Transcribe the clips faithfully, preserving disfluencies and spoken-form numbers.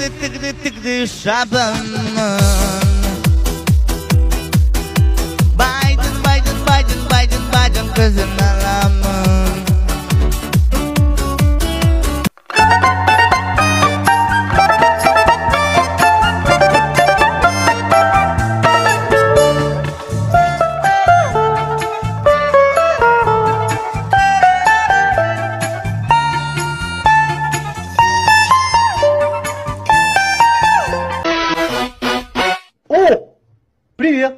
tıkdı tıkdı tıkdı Şaban'ın. Biden Biden Biden Biden Biden kızın alamın. Привет!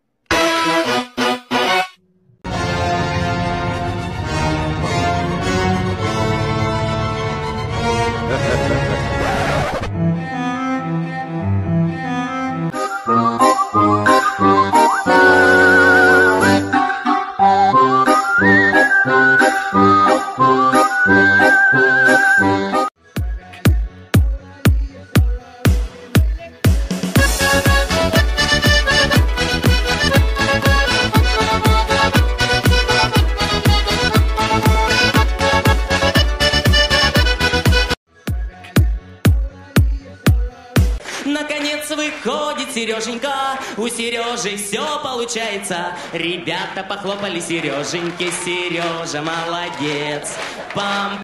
Наконец выходит Сереженька, у Сережи все получается. Ребята похлопали Сереженьке, Сережа молодец. Пам